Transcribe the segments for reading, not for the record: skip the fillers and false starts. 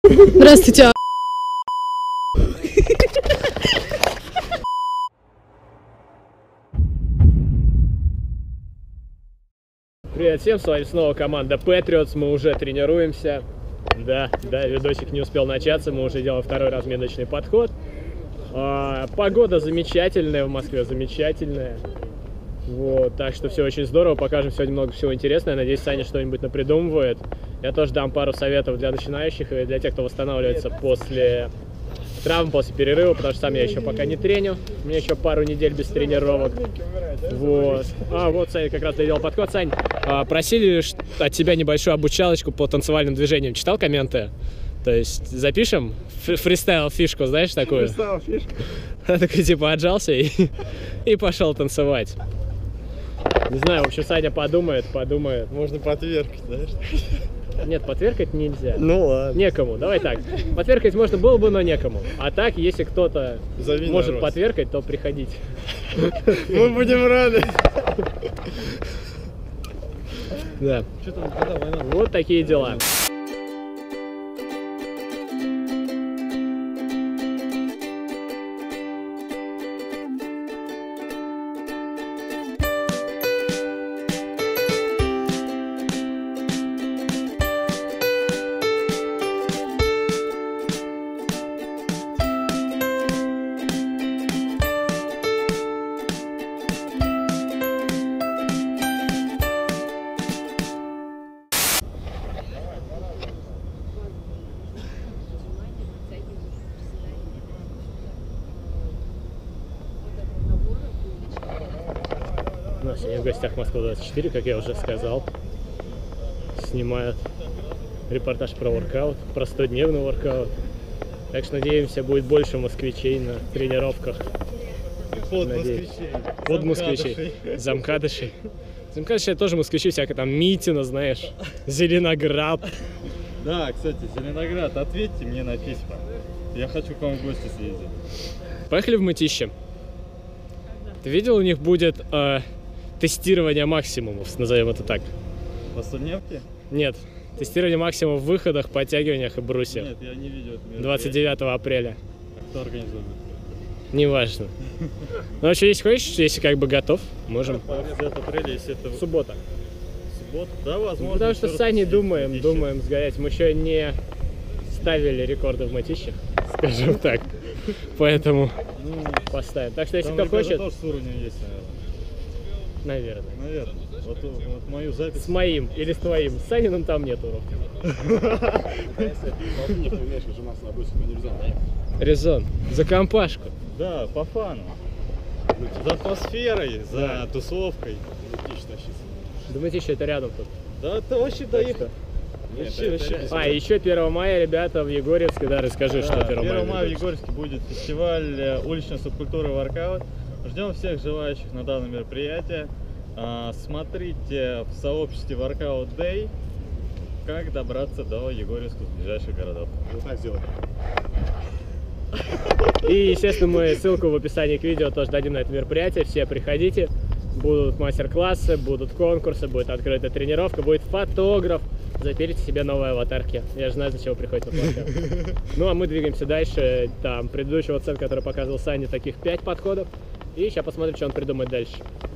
Здравствуйте. Привет всем, с вами снова команда Patriots, мы уже тренируемся. Да, видосик не успел начаться, мы уже делаем второй разминочный подход. Погода замечательная в Москве, замечательная. Вот, так что все очень здорово, покажем сегодня много всего интересного. Я надеюсь, Саня что-нибудь напридумывает. Я тоже дам пару советов для начинающих и для тех, кто восстанавливается после травм, после перерыва, потому что сам я еще пока не треню. У меня еще пару недель без тренировок. Вот. Вот Саня как раз доделал подход. Сань, просили от тебя небольшую обучалочку по танцевальным движениям. Читал комменты? То есть запишем фристайл-фишку, знаешь, такую? Фристайл-фишку. Такой типа отжался и пошел танцевать. Не знаю, в общем, Саня подумает. Можно потверкать, знаешь? Нет, потверкать нельзя. Ну ладно. Некому, давай так. Потверкать можно было бы, но некому. А так, если кто-то может потверкать, то приходите. Мы будем рады. Да. Вот такие дела. У нас сегодня в гостях Москва-24, как я уже сказал. Снимают репортаж про воркаут, про 100-дневный воркаут. Так что надеемся, будет больше москвичей на тренировках. Под москвичей. Замкадышей. Замкадышей тоже москвичи, всякое там Митино, знаешь, Зеленоград. Да, кстати, Зеленоград, ответьте мне на письма. Я хочу к вам в гости съездить. Поехали в Мытищи. Ты видел, у них будет тестирование максимумов, назовем это так. По 100-дневке? Нет, тестирование максимумов в выходах, подтягиваниях и брусьях. Нет, я не видел. 29 апреля. Кто организует? Неважно. Ну, вообще, если хочешь, если как бы готов, можем. 29 апреля, если это... Суббота. Суббота? Да, возможно. Потому что с Саней думаем сгорять. Мы еще не ставили рекорды в Мытищах, скажем так. Поэтому поставим. Так что, если кто хочет... тоже с уровнем есть, наверное. Наверное. Вот мою запись. С моим или с твоим. С Саниным там нет уроков. Резон. За компашку. Да, по фану. За атмосферой, за тусовкой. Да Мытищи это рядом тут. Да, это вообще доехать. Еще 1 мая, ребята, в Егорьевске, да, расскажи, что 1 мая. 1 мая в Егорьевске будет фестиваль уличной субкультуры воркаут. Ждем всех желающих на данное мероприятие. Смотрите в сообществе Workout Day, как добраться до Егорьевска с ближайших городов. Вот так сделать. И, естественно, мы ссылку в описании к видео тоже дадим на это мероприятие. Все приходите. Будут мастер-классы, будут конкурсы, будет открытая тренировка, будет фотограф. Заперите себе новые аватарки. Я же знаю, зачем вы приходите на площадку. Ну, а мы двигаемся дальше. Там предыдущего цен, который показывал Саня, таких 5 подходов. И сейчас посмотрим, что он придумает дальше.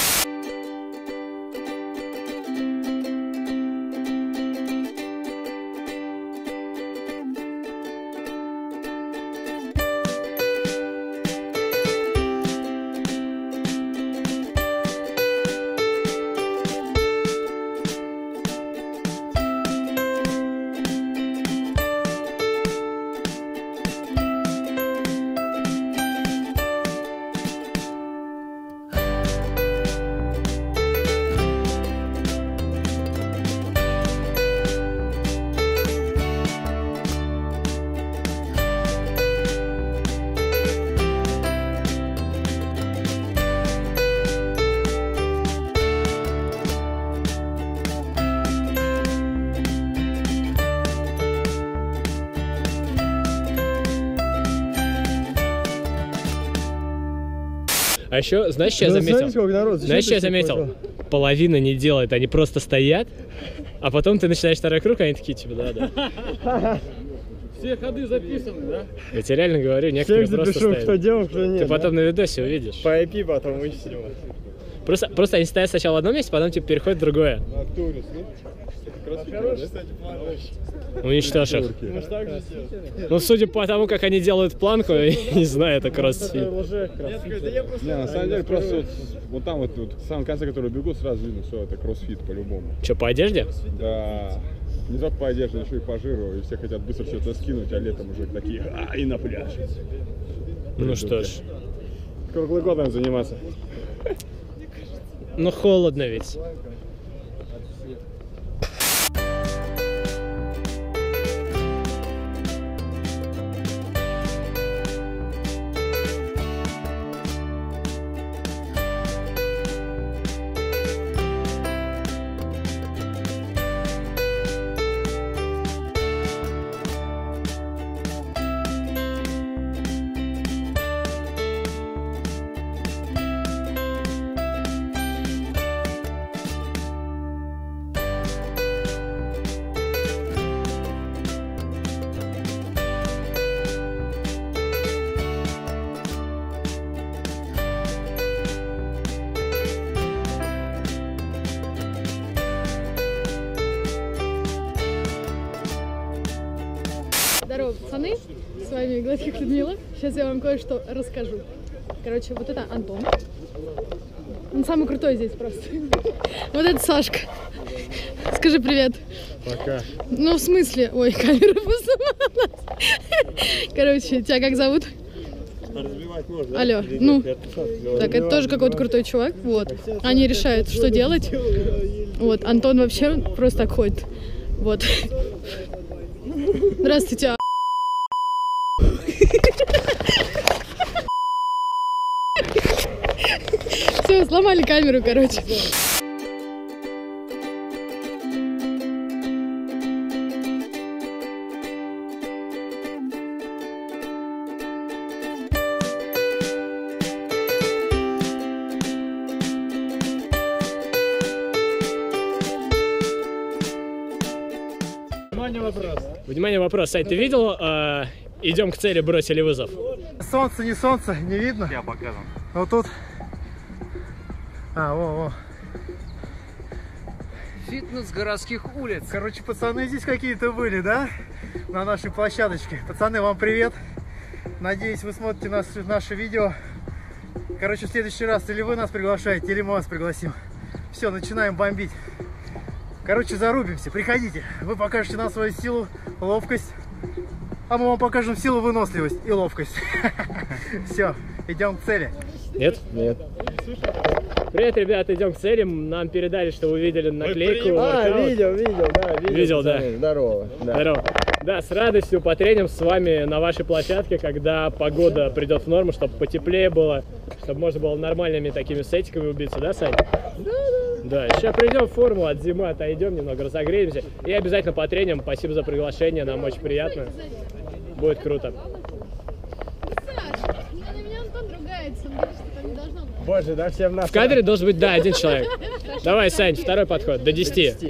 А еще, знаешь, что я заметил? Знаешь, что я заметил? Половина не делает, они просто стоят, а потом ты начинаешь второй круг, они такие, типа, да. Все ходы записаны, да? Я тебе реально говорю, некоторые просто запишу, ставят. кто делал, кто нет. Ты потом на видосе увидишь. По IP потом вычтем. Просто они стоят сначала в одном месте, потом типа переходят в другое. Уничтожь их. Ну, судя по тому, как они делают планку, не знаю, это кроссфит. Не, на самом деле просто вот там вот в самом конце, который бегу, сразу видно, что это кроссфит по-любому. Че, по одежде? Да. Не только по одежде, еще и по жиру. И все хотят быстро все это скинуть, а летом уже такие, и на пляж. Ну что ж. Круглый год надо заниматься. Ну холодно ведь. Здорово, пацаны, с вами Гладких Людмила. Сейчас я вам кое-что расскажу. Короче, вот это Антон. Он самый крутой здесь просто. Вот это Сашка. Скажи привет. Пока. Ну, в смысле? Ой, камера сломалась. Короче, тебя как зовут? Алло, ну, так, это тоже какой-то крутой чувак, вот. Они решают, что делать. Вот, Антон вообще просто так ходит. Вот. Здравствуйте. Все, сломали камеру, короче. Внимание, вопрос. Сань, ты видел «Идем к цели, бросили вызов»? Солнце, не видно. Я показан. Но тут... во. Фитнес городских улиц. Короче, пацаны здесь какие-то были, да? На нашей площадочке. Пацаны, вам привет. Надеюсь, вы смотрите наше видео. Короче, в следующий раз или вы нас приглашаете, или мы вас пригласим. Все, начинаем бомбить. Короче, зарубимся. Приходите. Вы покажете нам свою силу, ловкость. А мы вам покажем силу, выносливость и ловкость. Все, идем к цели. Нет? Нет. Привет, ребята, идем к цели. Нам передали, что вы видели наклейку. Видел, да. Здорово. Здорово. Да, с радостью потреним с вами на вашей площадке, когда погода придет в норму, чтобы потеплее было, чтобы можно было нормальными такими сетиками убиться, да, Сань? Да, сейчас придем в форму, от зимы отойдем, немного разогреемся и обязательно потреним. Спасибо за приглашение, нам очень приятно. Будет круто. Саш, на меня Антон ругается, он говорит, что там не должно быть. Боже, да, всем нас. В кадре должен быть, да, один человек. Давай, Сань, второй подход, до 10.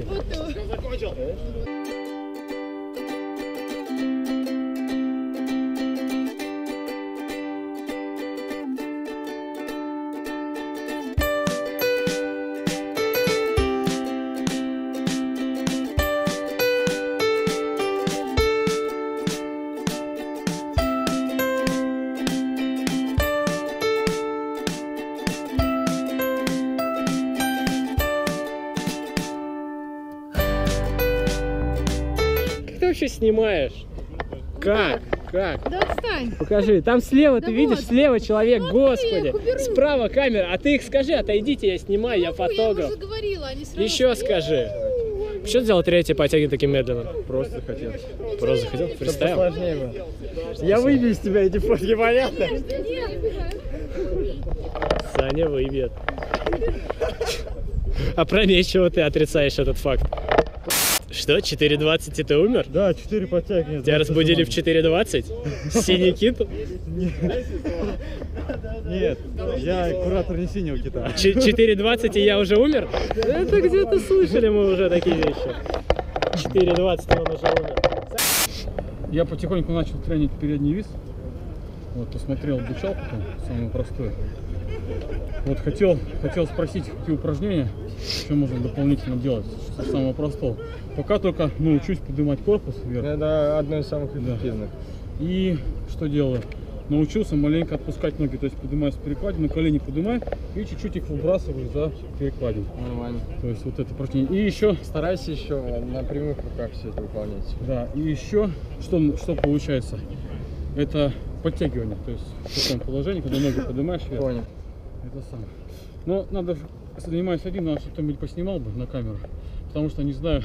Как ты вообще снимаешь? Как? Как? Да отстань. Покажи. Там слева, Да ты видишь, вот. слева человек, Вот господи. их уберу. Справа камера, а ты их скажи, отойдите, я снимаю, я Я фотограф. уже говорила, они сразу... Еще скажи. Что сделал третий потягивает таким медленно? Просто хотел. Просто захотел? Фристайл? Сложнее было. Я выбью из тебя эти фотки, понятно? Саня выбьет. Опрометчиво ты отрицаешь этот факт. Что, 4:20 и ты умер? Да, 4 подтягивания. Тебя разбудили в 4:20? Синий кит? Нет, я куратор не синего кита. 4:20 и я уже умер? Это где-то слышали мы уже такие вещи. 4:20 и он уже умер. я потихоньку начал тренить передний вис. Вот, посмотрел обучалку там, самую простую. Вот хотел спросить, какие упражнения, что можно дополнительно делать, что самого простого. Пока только учусь поднимать корпус вверх. Это одно из самых эффективных. И что делаю? Научился маленько отпускать ноги, то есть поднимаюсь с перекладины, колени поднимаю и чуть-чуть их выбрасываю за перекладину. Нормально. То есть вот это упражнение. И еще Старайся еще на прямых руках все это выполнять. да, и еще что получается? Это подтягивание, то есть в таком положении, когда ноги поднимаешь вверх. Понял. Это самое. Но надо, занимаясь один, надо, чтобы кто-нибудь поснимал бы на камеру. Потому что не знаю,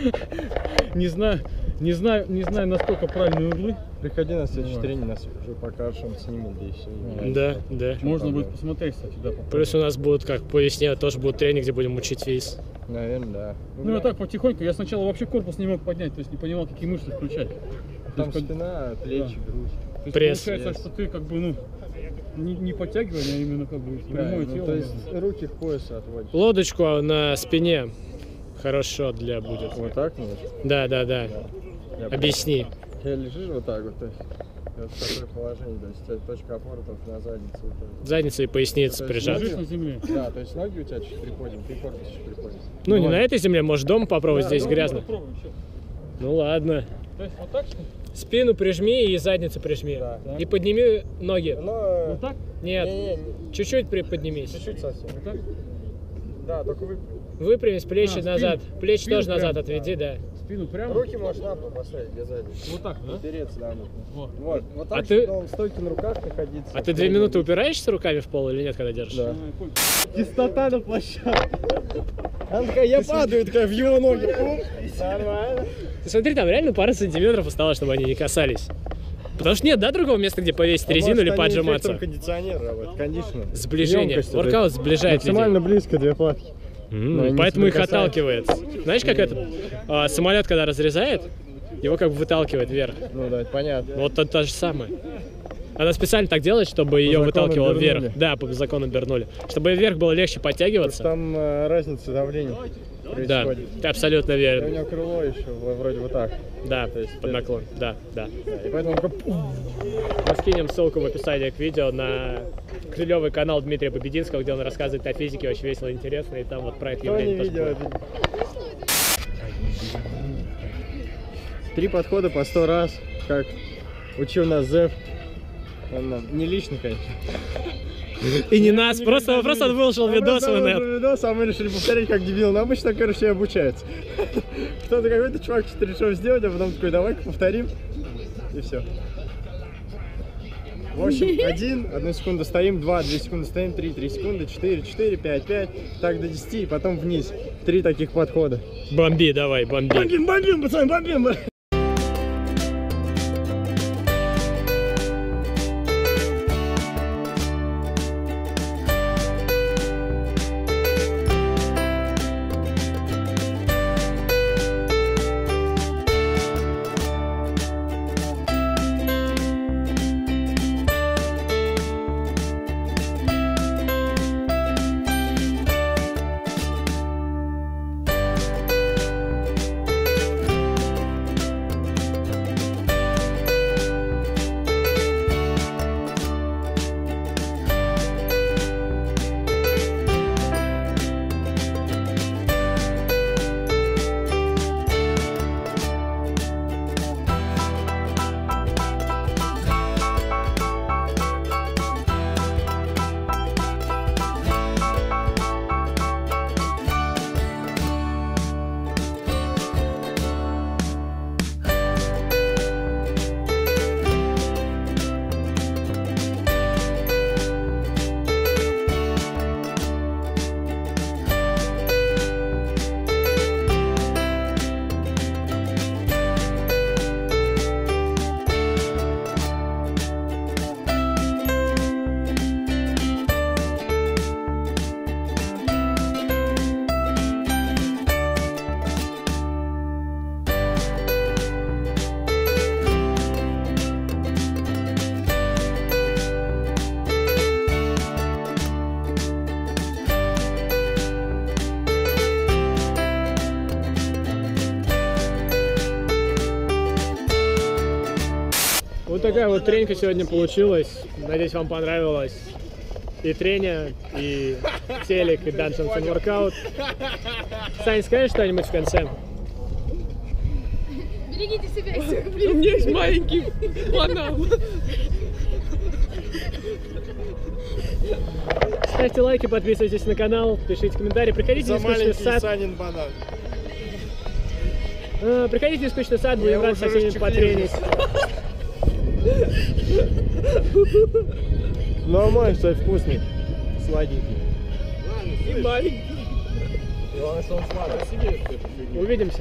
не знаю, насколько правильные углы. Приходи на следующий тренинг, нас уже покажешь, он снимет, да и все. Да, да. Можно будет посмотреть, кстати, да. Плюс у нас будут, как по весне, тоже будут тренинги, где будем учить вис. Наверное, да. Ну, я так потихоньку. Я сначала вообще корпус не мог поднять, то есть не понимал, какие мышцы включать. Там то есть, спина, плечи, грудь. То есть Пресс. получается, что ты как бы, не подтягивание, а именно как бы прямое тело. То есть руки к поясу отводишь. Лодочку на спине хорошо для будет. Вот так нужно? Да. Объясни. Ты лежишь вот так вот, то есть вот в такое положение, то есть у тебя точка опоры только на заднице. Задницу и поясницу То есть прижат. Лежишь на земле. Да, то есть ноги у тебя чуть приподняты, ты корпус чуть приподнят. Ну, не на этой земле, может, дома попробовать, здесь грязно. Попробуем, чё. Ну ладно. То есть вот так, что ли? Спину прижми и задницу прижми. Да. И подними ноги. Но... Вот так? Нет, Не, чуть-чуть приподнимись. чуть-чуть совсем. Вот так? Да, только вы... Выпрямись, плечи спину. назад. Плечи Спину тоже назад прям. отведи, да. Спину прямо? Руки можешь на пол поставить без задницы. Вот так, да? Опереться, да. Вот. Вот так, А ты- чтобы он стойки на руках находиться. А ты 2 минуты упираешься руками в пол или нет, когда держишь? Да. Кистота на площадке. Она такая, я падаю, такая в его ноги. Нормально. Ты смотри, там реально пара сантиметров осталось, чтобы они не касались. Потому что нет, да, другого места, где повесить резину или поджиматься? Кондиционер работает, кондишнер. Сближение. Емкость это Воркаут сближает людей. максимально близко две платки. они Поэтому их соприкасаются. отталкивает. Знаешь, как этот самолет, когда разрезает, его как бы выталкивает вверх. Ну да, это понятно. Вот то же самое. Она специально так делает, чтобы ее закону выталкивало Бернулли. вверх. Да, по закону Бернулли. Чтобы вверх было легче подтягиваться. Там разница давления Да, происходит. ты абсолютно И у верен. него крыло еще вроде вот так. Да, То есть под наклон. Да. И поэтому он такой, Мы скинем ссылку в описании к видео на клевый канал Дмитрия Побединского, где он рассказывает о физике, очень весело и интересно, и там вот про это кто не явление тоже видел. будет. 3 подхода по 100 раз, как учил нас Зев. Он нам, не лично, конечно. И не нас, просто он выложил видос в инет. Видос, а мы решили повторить как дебил. Но обычно, короче, обучается. Кто-то какой-то чувак что-то решил сделать, а потом такой, давай-ка повторим. И все. В общем, 1 секунду стоим, 2 секунды стоим, 3 секунды, 4, 5, так до 10, и потом вниз. 3 таких подхода. Бомби, давай, бомби. Бомбим, пацаны, бомбим! Вот такая вот тренька сегодня получилась. Надеюсь, вам понравилось. И треня, и телек, и Dungeons and Workout. Сань, скажешь что-нибудь в конце? Берегите себя, У меня есть маленький банан. Ставьте лайки, подписывайтесь на канал, пишите комментарии. Приходите в Нескучный сад. Санин банан. Приходите в Нескучный сад, будем рады со всеми потренить. Нормально, кстати, вкусный. Сладенький. И маленький. Главное, что он сладкий. Увидимся.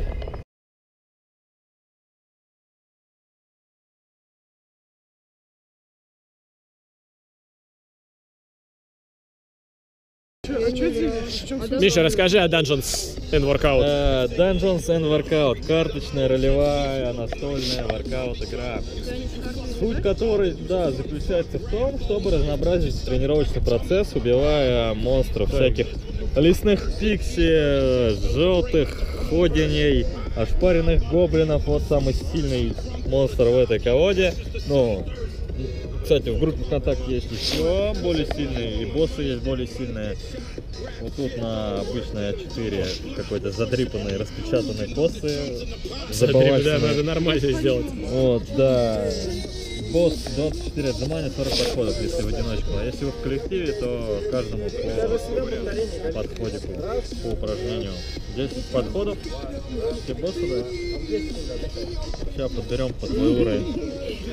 Миша, расскажи о Dungeons and Workout. Dungeons and Workout. Карточная, ролевая, настольная воркаут игра. Суть которой, да, заключается в том, чтобы разнообразить тренировочный процесс, убивая монстров всяких лесных пикси, желтых ходеней, ошпаренных гоблинов. Вот самый сильный монстр в этой колоде. Ну, кстати, в группе ВКонтакте есть еще более сильные, и боссы есть более сильные. Вот тут на обычной А4 какой-то задрипанный, распечатанный боссы. Да, надо нормально сделать. Вот, да. Босс 24 отжимания, 40 подходов, если в одиночку. А если вы в коллективе, то каждому по подходику, по упражнению. 10 подходов. Все боссы, да? Сейчас подберем по твой уровень.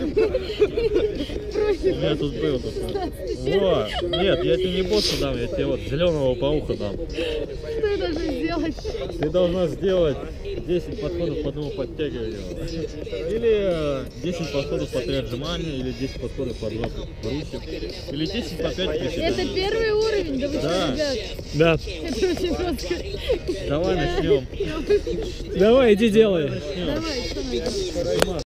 У меня тут был такой. Во! Нет, я тебе не босса дам, я тебе вот зеленого пауха дам. Что я должна сделать? Ты должна сделать 10 подходов по одному подтягиванию. Или 10 подходов по 3 отжимания, или 10 подходов по 2 брусьев. Или 10 по 5 приседаний. Это первый уровень, да вы что, Да. ребят? Да. Это очень просто. Давай начнем. Давай, иди делай. Давай, что надо?